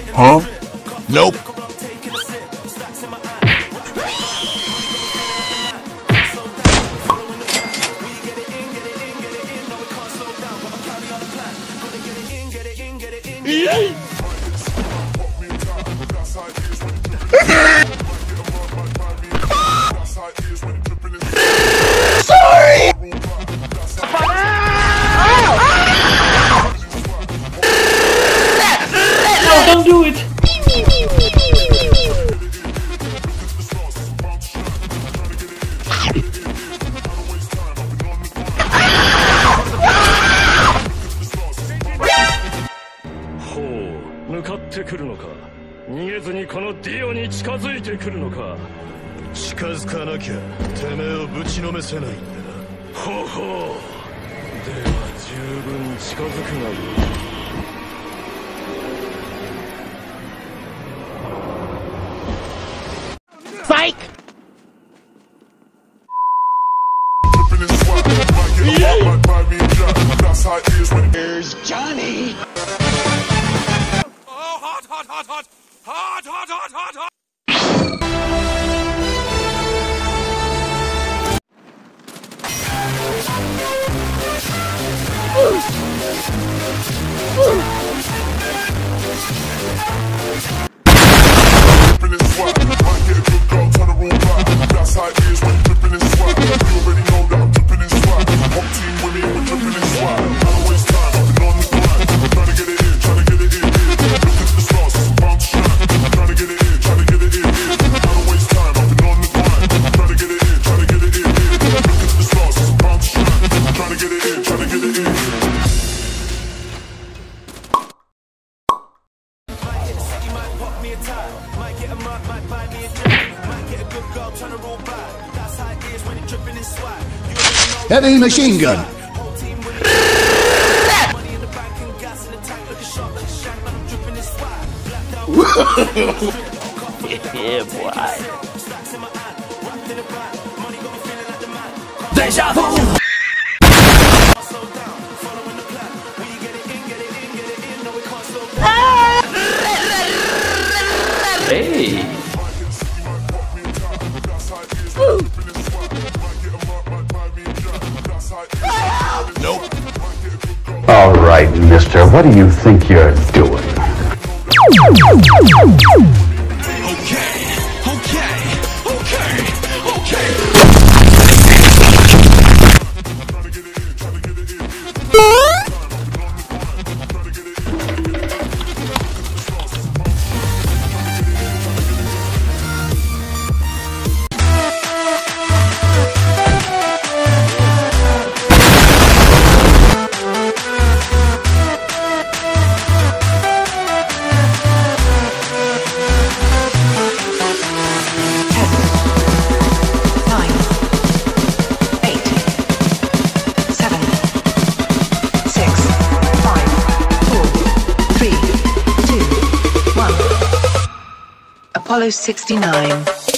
Huh? Nope. Sorry! No, don't do it! ほう、向かってくるのか。逃げずにこのディオに近づいてくるのか。 近づかなきゃてめえをぶちのめせないんだな。 ほうほう。では十分近づくがいい。 Psych! Here's Johnny. Oh, hot, hot, hot, hot, hot, hot, hot, hot, hot. Heavy machine gun. Yeah, boy. Deja vu. Hey! Nope. All right, mister, what do you think you're doing? Apollo 69.